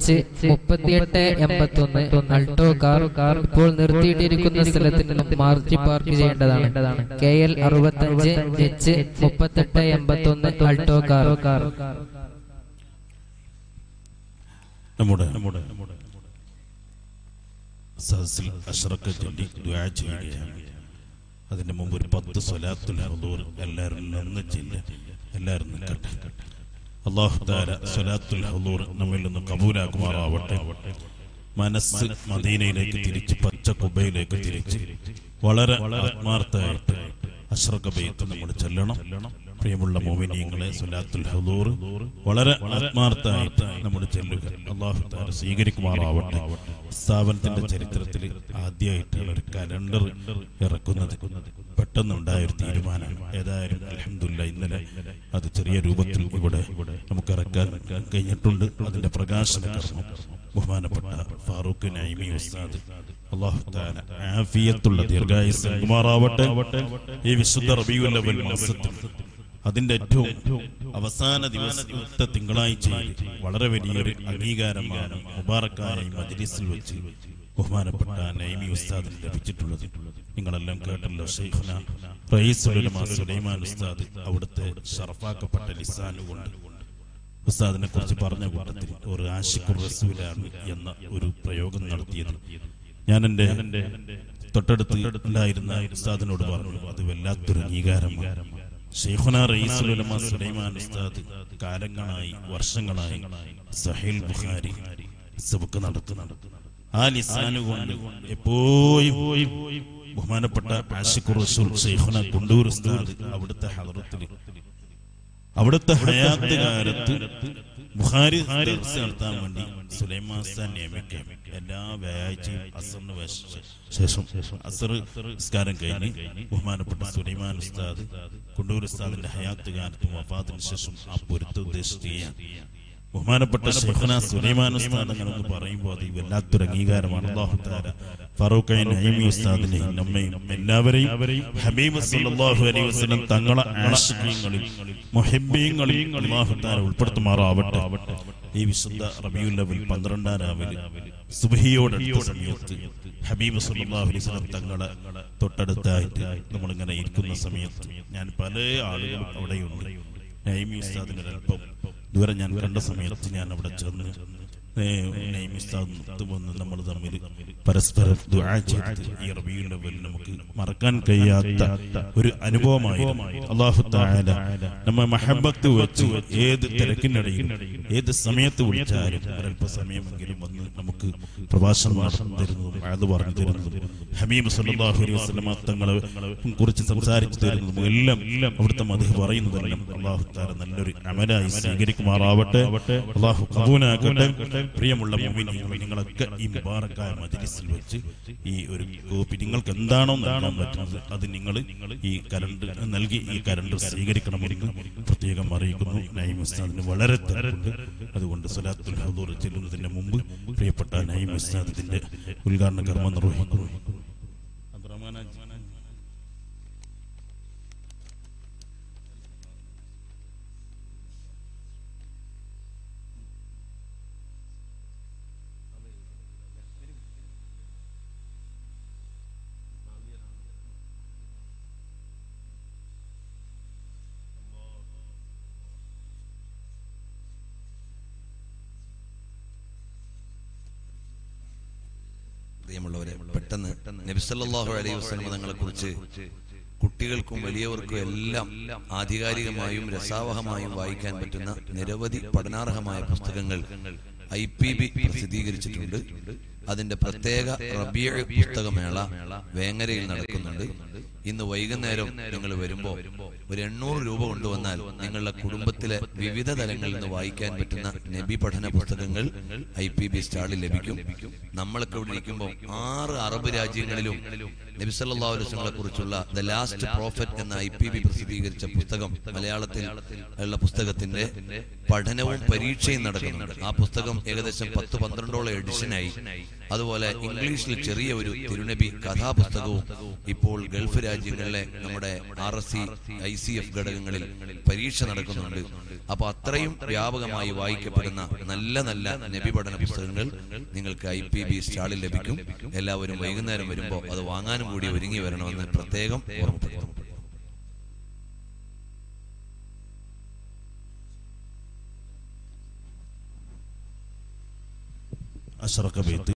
3881 Alto car ഇപ്പോൾ നിർത്തിയിട്ടിരിക്കുന്ന സ്ഥലത്ത് നിന്നും മാർച്ച് പാർക്ക് ചെയ്യേണ്ടതാണ്. KL 65 H 3881 Alto car. നമ്മുടെ സദസ്സിൽ അശ്റഖ് ചൊല്ലി ദുആ ചെയ്യുകയാണ്. അതിന്റെ മുമ്പ് ഒരു 10 സ്വലാത്തുൽ ഹുദൂർ എല്ലാവരും നിന്ന് ചൊല്ലുക. എല്ലാവരും നിൽക്കട്ടെ. അല്ലാഹു തആല സ്വലാത്തുൽ ഹുദൂർ നമ്മിൽ നിന്ന് കബൂലാക്കുമാറാവട്ടെ. മനസ്സ് മദീനയിലേക്ക് തിരിച്ച്, പച്ച കുബയിലേക്ക് തിരിച്ച് വളരെ ആത്മാർത്ഥമായിട്ട് അശ്റഖ് ബൈത്ത് നമ്മൾ ചൊല്ലണം. പ്രിയമുള്ള മുഅ്മിനീങ്ങളെ, സ്വലാത്തുൽ ഹുദൂർ വളരെ ആത്മാർത്ഥമായിട്ട് നമ്മൾ ചൊല്ലുക. അല്ലാഹു തആല സ്വീകരിക്കുമാറാവട്ടെ. സ്ഥാപനത്തിന്റെ ചരിത്രത്തിൽ ആദ്യമായിട്ടാണ് ഒരു കലണ്ടർ ഇറക്കുന്നത്. പെട്ടെന്നുണ്ടായ ഒരു തീരുമാനമാണ്. ഏതായാലും അൽഹംദുലില്ലാഹ് ഇന്നലെ അത് ചെറിയ രൂപത്തിൽ ഇവിടെ നമുക്ക് ഇറക്കാൻ കഴിഞ്ഞിട്ടുണ്ട്. അതിന്റെ പ്രകാശന കർമ്മം ബഹുമാനപ്പെട്ട ഫാറൂഖ് നഈമി ഉസ്താദ്, അല്ലാഹു തആല ആഫിയത്തുള്ള ദീർഘായുസ്സ് നൽകുമാറാവട്ടെ. ഈ വിശുദ്ധ റബീഉൽ അവ്വൽ മാസത്തിൽ അതിന്റെ ഏറ്റവും അവസാന ദിവസത്തെ തിങ്കളാഴ്ചയിൽ വളരെ വലിയൊരു അംഗീകാരമാണ് മുബാറക്കായ മജ്ലിസിൽ വെച്ച് ബഹുമാനപ്പെട്ട നഈമി ഉസ്താദിന് ലഭിച്ചിട്ടുള്ളത്. നിങ്ങളെല്ലാം കേട്ടല്ലോ. ശൈഖുന റഈസുൽ ഉലമാ സുലൈമാൻ ഉസ്താദ് അവിടുത്തെ ഷറഫാക്കപ്പെട്ട ലിസാനുകൊണ്ട് ഉസ്താദിനെ കുറിച്ച് പറഞ്ഞ കൂട്ടത്തിൽ ഒരു ആശിഖുർ റസൂലാണ് എന്ന ഒരു പ്രയോഗം നടത്തിയത് ഞാൻ എൻ്റെ തൊട്ടടുത്ത് ഉണ്ടായിരുന്ന ഉസ്താദിനോട് പറഞ്ഞു. അത് വല്ലാത്തൊരു അംഗീകാരമാണ്. ശൈഖുന റഈസുൽ ഉലമാ സുലൈമാൻ ഉസ്താദ് കാലങ്ങളായി, വർഷങ്ങളായി സഹീഹ് ബുഖാരി സബക്ക് നടത്തുന്നുണ്ട്. ആ ലിസാനുകൊണ്ട് എപ്പോഴും ബഹുമാനപ്പെട്ട ആശിഖുർ റസൂൽ ശൈഖുന കുണ്ടൂർ ഉസ്താദ് അവിടുത്തെ ഹളറത്തിൽ, അവിടുത്തെ ഹയാത്ത് കാലത്ത് ബുഖാരി ദർസ് നടത്താൻ വേണ്ടി സുലൈമാൻ ഉസ്താദ് നിയമിക്കാം. എല്ലാ വ്യാഴാഴ്ചയും അസറിന് ശേഷം അസർ നിസ്കാരം കഴിഞ്ഞ് ബഹുമാനപ്പെട്ട സുലൈമാൻ ഉസ്താദ് കുണ്ടൂർ ഉസ്താദിന്റെ ഹയാത്ത് കാലത്തും വഫാത്തിന് ശേഷം ആ പൊരുത്തം ഉദ്ദേശിച്ച് ചെയ്യാൻ ബഹുമാനപ്പെട്ട ശൈഖുന സുലൈമാൻ ഉസ്താദ് അങ്ങനെ ഒന്ന് പറയുമ്പോൾ അത് വല്ലാത്തൊരു അംഗീകാരമാണ്. അല്ലാഹു തആല ഫാറൂഖ് നഈമി ഉസ്താദിനെ നമ്മയും എല്ലാവരെയും ഹബീബ് സല്ലല്ലാഹു അലൈഹി വസല്ലം തങ്ങളെ ആശിഖീങ്ങളിൽ മുഹിബ്ബീങ്ങളിൽ അല്ലാഹു തആല ഉൾപ്പെടുത്തുമാറാവട്ടെ. ഈ വിശുദ്ധ റബീഉൽ അവ്വൽ 12 രാവിലെ സുബ്ഹിയോടടുത്ത സമയത്ത് ഹബീബ് സല്ലല്ലാഹു അലൈഹി വസല്ലം തങ്ങളെ തൊട്ടടുത്തായിട്ട് നമ്മളിങ്ങനെ ഇരിക്കുന്ന സമയത്ത് ഞാൻ പല ആളുകളും അവിടെയുണ്ട്. നഈമി ഉസ്താദിന് ഒരല്പം ദൂരെ ഞാൻ കണ്ട സമയത്ത് ഞാൻ അവിടെ ചെന്ന് നഈമി ഉസ്താദ് വന്ന് നമ്മൾ തമ്മിൽ പരസ്പരം ദുആ ചെയ്ത് ഈ റബീഉൽ അവ്വൽ നമുക്ക് മറക്കാൻ കഴിയാത്ത ഒരു അനുഭവമായിരുന്നു. അല്ലാഹു തആല നമ്മെ മഹബ്ബത്ത് വെച്ച് ഏത് തിരക്കിനിടയിലും ഏത് സമയത്ത് വിളിച്ചാലും ഒരല്പ സമയമെങ്കിലും വന്ന് നമുക്ക് പ്രഭാഷണം നടത്തി തരുന്നതും അത് പറഞ്ഞു തരുന്നതും ഹബീബ് സല്ലല്ലാഹു അലൈഹി വസല്ലം തങ്ങളെ കുറിച്ച് സംസാരിച്ചു തരുന്നതും എല്ലാം അവിടുത്തെ മദ്ഹ് പറയുന്നതെല്ലാം അല്ലാഹു തആല നല്ലൊരു അമലായി സ്വീകരിക്കുമാറാവട്ടെ. അല്ലാഹു ഖബൂലാക്കട്ടെ. പ്രിയമുള്ള മുഅ്മിനീങ്ങളെ, നിങ്ങളൊക്കെ ഈ മുബാറക്കായ മജ്ലിസിൽ വെച്ച് ഈ ഒരു കോപ്പി നിങ്ങൾക്ക് എന്താണോ നൽകാൻ പറ്റുന്നത് അത് നിങ്ങൾ ഈ കലണ്ടർ നൽകി ഈ കലണ്ടർ സ്വീകരിക്കണമെന്ന് പ്രത്യേകം അറിയിക്കുന്നു. നഈമി ഉസ്താദിന് വളരെ തിരക്കുണ്ട്. അതുകൊണ്ട് സ്വലാത്തുൽ ഹുദൂർ ചെല്ലുന്നതിന് മുമ്പ് പ്രിയപ്പെട്ട നഈമി ഉസ്താദിന്റെ ഉദ്ഘാടന കർമ്മം നിർവഹിക്കുന്നു. പ്രിയമുള്ളവരെ, പെട്ടെന്ന് നബി സല്ലല്ലാഹു അലൈഹി വസല്ലം തങ്ങളെ കുറിച്ച് കുട്ടികൾക്കും വലിയവർക്കും എല്ലാം ആധികാരികമായും രസാവഹമായും വായിക്കാൻ പറ്റുന്ന നിരവധി പഠനാർഹമായ പുസ്തകങ്ങൾ IPB പ്രസിദ്ധീകരിച്ചിട്ടുണ്ട്. അതിന്റെ പ്രത്യേക റബീഉ പുസ്തകമേള വേങ്ങരയിൽ നടക്കുന്നുണ്ട്. ഇന്ന് വൈകുന്നേരം നിങ്ങൾ വരുമ്പോൾ ഒരു 800 രൂപ കൊണ്ടുവന്നാൽ നിങ്ങളുടെ കുടുംബത്തിലെ വിവിധ തലങ്ങളിൽ നിന്ന് വായിക്കാൻ പറ്റുന്ന നബി പഠന പുസ്തകങ്ങൾ IPB സ്റ്റാളിൽ ലഭിക്കും. നമ്മളൊക്കെ ഇവിടെ ഇരിക്കുമ്പോൾ 6 അറബ് രാജ്യങ്ങളിലും നബി സല്ലല്ലാഹു അലൈഹി വസല്ലമയെ കുറിച്ചുള്ള ദ ലാസ്റ്റ് പ്രോഫറ്റ് എന്ന IPB പ്രസിദ്ധീകരിച്ച പുസ്തകം മലയാളത്തിൽ ഉള്ള പുസ്തകത്തിന്റെ പഠനവും പരീക്ഷയും നടക്കുന്നുണ്ട്. ആ പുസ്തകം ഏകദേശം 10-12 എഡിഷനായി അതുപോലെ ഇംഗ്ലീഷിൽ ചെറിയ ഒരു തിരുനബി കഥാപുസ്തകവും ഇപ്പോൾ ഗൾഫ് രാജ്യങ്ങളിലെ നമ്മുടെ RSC ICF ഘടകങ്ങളിൽ പരീക്ഷ നടക്കുന്നുണ്ട്. അപ്പൊ അത്രയും വ്യാപകമായി വായിക്കപ്പെടുന്ന നല്ല നല്ല നബി പഠന പുസ്തകങ്ങൾ നിങ്ങൾക്ക് IPB സ്റ്റാളിൽ ലഭിക്കും. എല്ലാവരും വൈകുന്നേരം വരുമ്പോൾ അത് വാങ്ങാനും കൂടി ഒരുങ്ങി വരണമെന്ന് പ്രത്യേകം ഓർമ്മപ്പെടുത്തുന്നു. അഷ്റഖ ബൈത്ത്